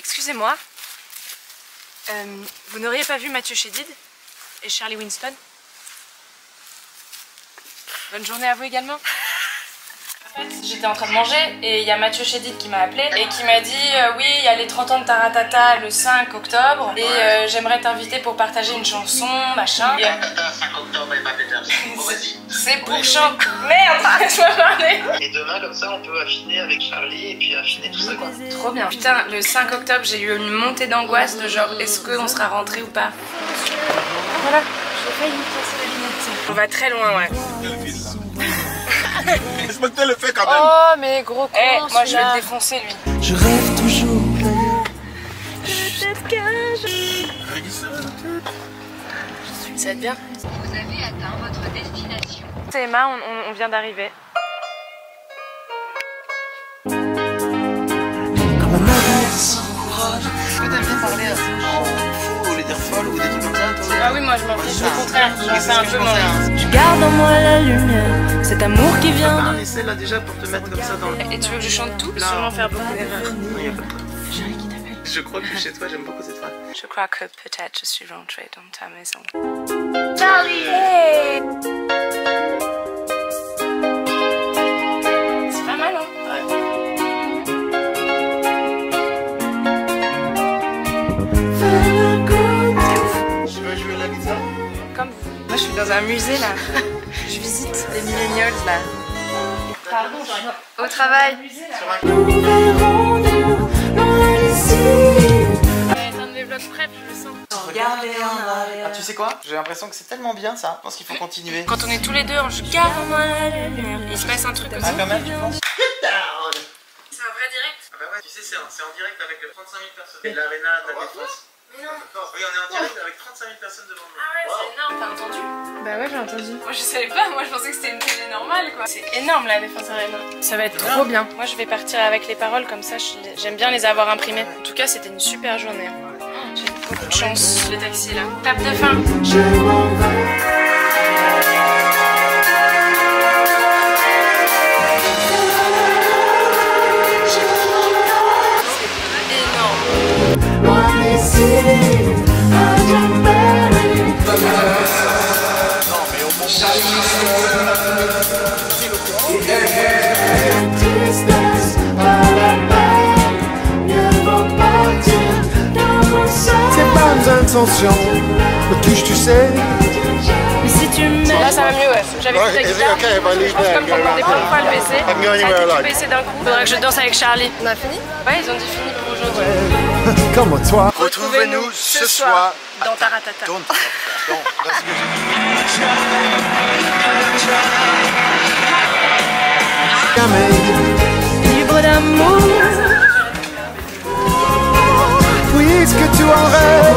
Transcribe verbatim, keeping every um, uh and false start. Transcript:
Excusez-moi, euh, vous n'auriez pas vu Mathieu Chédid et Charlie Winston? Bonne journée à vous également. En fait, j'étais en train de manger et il y a Mathieu Chédid qui m'a appelé et qui m'a dit euh, oui, il y a les trente ans de Taratata le cinq octobre et euh, j'aimerais t'inviter pour partager une chanson, machin. C'est pour chanter. Merde, laisse-moi parler. Et demain, comme ça, on peut affiner avec Charlie et puis affiner tout ça, quoi. Trop bien. Putain, le cinq octobre, j'ai eu une montée d'angoisse de genre, est-ce qu'on sera rentré ou pas? Voilà, j'ai failli me casser la lunette. On va très loin, ouais. Respectez le fait quand même. Oh, mais gros con, hey, moi je vais le défoncer, lui. Je rêve toujours. Peut-être que je... Ça va être bien. Vous avez atteint votre destination. C'est Emma, on, on, on vient d'arriver. Comme un arrêt sans courage. Est-ce que t'aimes bien parler à ces gens fous ou les dire folles ou des trucs comme ça, toi? Ah oui, moi je m'en fiche, au contraire. C'est un peu mon... Je garde en moi la lumière, cet amour qui vient T'as de... un essai là déjà pour te mettre comme ça dans le... Et tu veux que je chante tout? Sûrement faire beaucoup d'erreurs. Non, y a pas de problème. Chérie qui t'appelle. Je crois que chez toi, j'aime beaucoup cette phrase. Je crois que peut-être je suis rentrée dans ta maison. Charlie! Hey! C'est pas mal, hein? Ouais. Tu veux jouer la guitare? Comme vous. Moi je suis dans un musée là. Je visite les millennials là. Pardon, je suis au travail. Nous verrons nous, loin d'ici. Ça va être un de mes vlogs prep, je le sens. Regardez en arrière. Ah, tu sais quoi? J'ai l'impression que c'est tellement bien ça. Je pense qu'il faut continuer. Quand on est tous les deux, je garde en moi la lumière. Il se passe un truc aussi. Ah, quand même, tu penses? C'est un vrai direct. Ah bah ouais, tu sais, c'est en, en direct avec trente-cinq mille personnes. Et l'Arena de la Défense. Mais non. Oui, on est en direct avec trente-cinq mille personnes devant nous. Ah ouais, Wow. c'est énorme. T'as entendu? Bah ouais, j'ai entendu. Moi je savais pas, moi je pensais que c'était une télé normale quoi. C'est énorme la Défense Arena. Ça va être trop bien. Moi je vais partir avec les paroles comme ça, j'aime bien les avoir imprimées. En tout cas, c'était une super journée. J'ai beaucoup de chance. Le taxi est là. Tape de fin. Je m'en vais. C'est pas une intention, me touche, tu sais. Mais si tu me mets... Là ça va mieux, ouais. J'avais Right, plus ta is it guitare. okay if I leave Je pense there comme and qu'on go demandait around plein de fois le baisser. I'm going Ça a anywhere été I tout like. baissé d'un coup. Faudrait que je danse avec Charlie. On a fini? Ouais, ils ont dit fini pour aujourd'hui. Comme toi. Retrouvez-nous ce soir dans Taratata. Don't, don't, that's good. Libre d'amour. Puisque tu en rêves.